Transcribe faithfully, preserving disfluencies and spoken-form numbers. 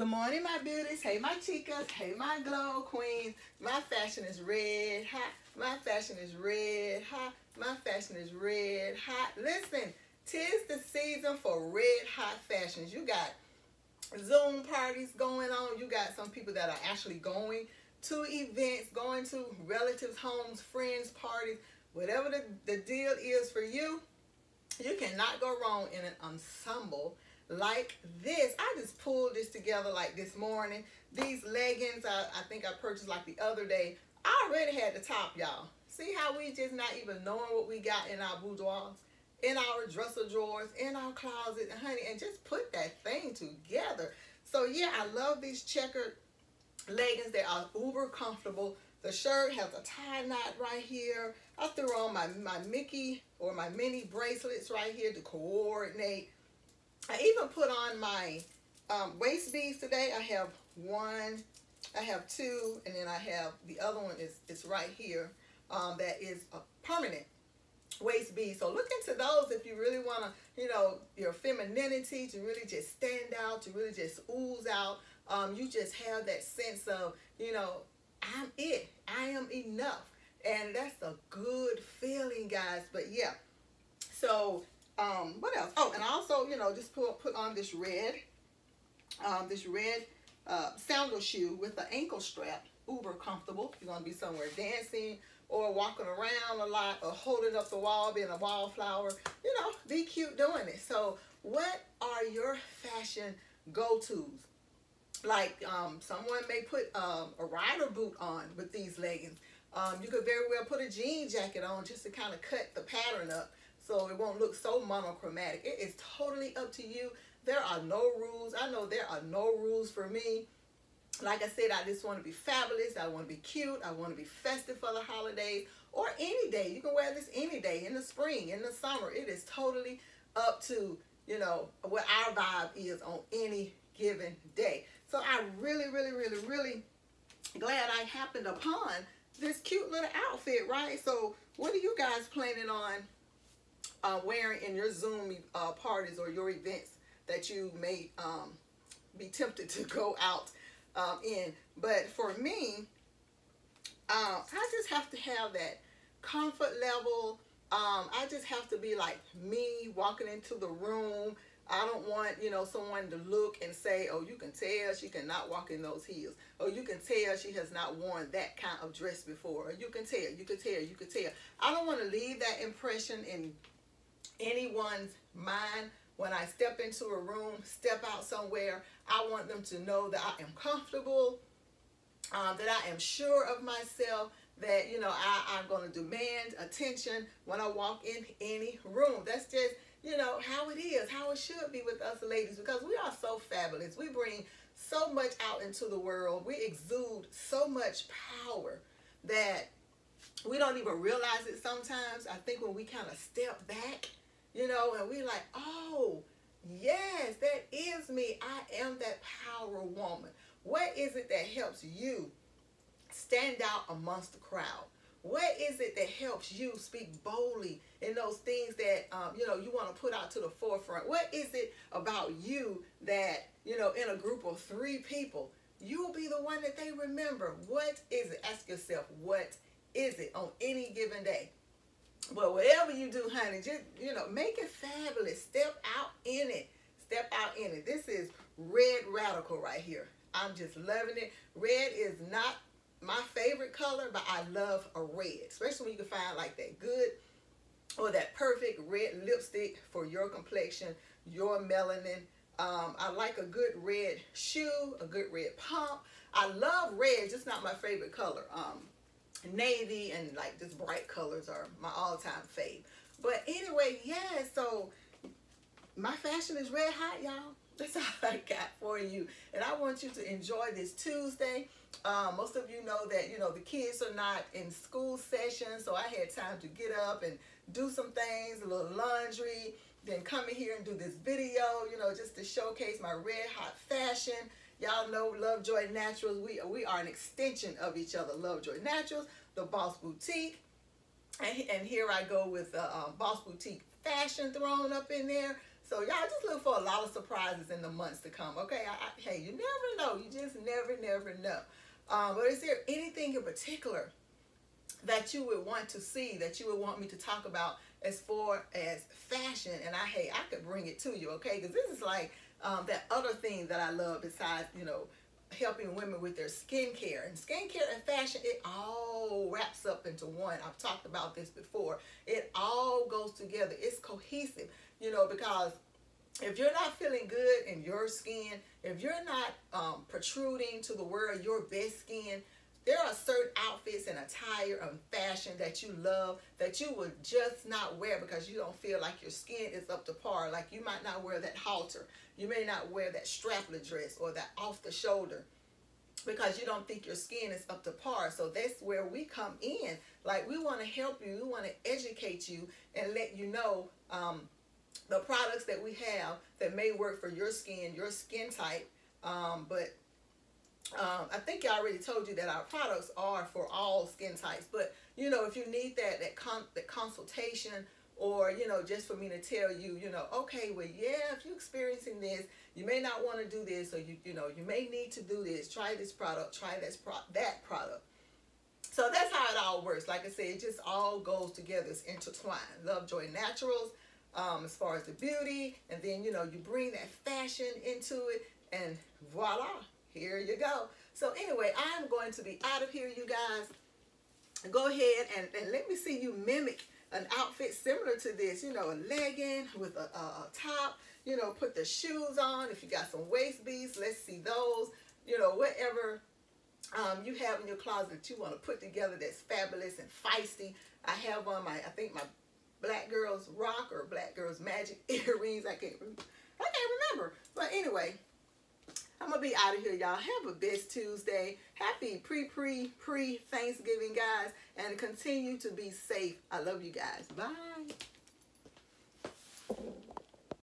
Good morning, my beauties. Hey, my chicas. Hey, my glow queens. My fashion is red hot. My fashion is red hot. My fashion is red hot. Listen, tis the season for red hot fashions. You got Zoom parties going on. You got some people that are actually going to events, going to relatives' homes, friends' parties. Whatever the, the deal is for you, you cannot go wrong in an ensemble like this. I just pulled this together like this morning. These leggings, I, I think I purchased like the other day. I already had the top, y'all. See how we just not even knowing what we got in our boudoirs, in our dresser drawers, in our closet, honey, and just put that thing together. So yeah, I love these checkered leggings. They are uber comfortable. The shirt has a tie knot right here. I threw on my, my Mickey or my mini bracelets right here to coordinate. I even put on my um, waist beads today. I have one, I have two, and then I have the other one is, is right here. Um, that is a permanent waist bead. So look into those if you really want to, you know, your femininity to really just stand out, to really just ooze out. Um, you just have that sense of, you know, I'm it. I am enough. And that's a good feeling, guys. But yeah, so um, what else? Oh, and also, you know, just put, put on this red, um, this red uh, sandal shoe with the ankle strap. Uber comfortable. You're going to be somewhere dancing or walking around a lot or holding up the wall, being a wallflower. You know, be cute doing it. So what are your fashion go-tos? Like um, someone may put um, a rider boot on with these leggings. Um, you could very well put a jean jacket on just to kind of cut the pattern up so it won't look so monochromatic. It is totally up to you. There are no rules. I know there are no rules for me. Like I said, I just want to be fabulous. I want to be cute. I want to be festive for the holidays or any day. You can wear this any day, in the spring, in the summer. It is totally up to, you know, what our vibe is on any given day. So I really, really, really, really glad I happened upon this cute little outfit, right? So what are you guys planning on uh, wearing in your Zoom uh, parties or your events that you may um, be tempted to go out um, in? But for me, uh, I just have to have that comfort level. Um, I just have to be like me walking into the room. I don't want, you know, someone to look and say, oh, you can tell she cannot walk in those heels. Or you can tell she has not worn that kind of dress before. Or you can tell, you can tell, you can tell. I don't want to leave that impression in anyone's mind when I step into a room, step out somewhere. I want them to know that I am comfortable, um, that I am sure of myself, that, you know, I, I'm going to demand attention when I walk in any room. That's just, you know, how it is, how it should be with us ladies, because we are so fabulous. We bring so much out into the world. We exude so much power that we don't even realize it sometimes. I think when we kind of step back, you know, and we like, oh, yes, that is me. I am that power woman. What is it that helps you stand out amongst the crowd? What is it that helps you speak boldly in those things that, um, you know, you want to put out to the forefront? What is it about you that, you know, in a group of three people, you will be the one that they remember? What is it? Ask yourself, what is it on any given day? But whatever you do, honey, just, you know, make it fabulous. Step out in it. Step out in it. This is red radical right here. I'm just loving it. Red is not my favorite color, but I love a red, especially when you can find like that good or that perfect red lipstick for your complexion, your melanin. Um, I like a good red shoe, a good red pump. I love red, just not my favorite color. Um, navy and like just bright colors are my all-time fave. But anyway, yeah, so my fashion is red hot, y'all. That's all I got for you. And I want you to enjoy this Tuesday. Um, most of you know that, you know, the kids are not in school session, so I had time to get up and do some things, a little laundry, then come in here and do this video, you know, just to showcase my red hot fashion. Y'all know Lovejoy Naturals. We, we are an extension of each other. Lovejoy Naturals, the BAWSE Boutique. And, and here I go with the uh, BAWSE Boutique fashion thrown up in there. So y'all just look for a lot of surprises in the months to come, okay? I, I, hey, you never know. You just never, never know. Um, but is there anything in particular that you would want to see, that you would want me to talk about as far as fashion? And I, hey, I could bring it to you, okay? Because this is like um, that other thing that I love besides, you know, helping women with their skincare. And skincare and fashion, it all wraps up into one. I've talked about this before. It all goes together. It's cohesive, you know, because if you're not feeling good in your skin, if you're not um, protruding to the world your best skin, there are certain outfits and attire and fashion that you love that you would just not wear because you don't feel like your skin is up to par. Like you might not wear that halter. You may not wear that strapless dress or that off the shoulder because you don't think your skin is up to par. So that's where we come in. Like we want to help you. We want to educate you and let you know um, the products that we have that may work for your skin, your skin type. Um, but Um, I think I already told you that our products are for all skin types, but you know, if you need that that con that consultation, or you know, just for me to tell you, you know, okay, well, yeah, if you're experiencing this, you may not want to do this, or you you know, you may need to do this. Try this product, try this pro that product. So that's how it all works. Like I said, it just all goes together. It's intertwined. Lovejoy Naturals, um, as far as the beauty, and then you know, you bring that fashion into it, and voila. Here you go. So anyway, I'm going to be out of here, you guys. Go ahead and, and let me see you mimic an outfit similar to this. You know, a legging with a, a, a top. You know, put the shoes on. If you got some waist beads, let's see those. You know, whatever um, you have in your closet that you want to put together that's fabulous and feisty. I have on my, I think my Black Girls Rock or Black Girls Magic earrings. I can't, I can't remember. But anyway, I'm going to be out of here, y'all. Have a best Tuesday. Happy pre-pre-pre-Thanksgiving, guys. And continue to be safe. I love you guys. Bye.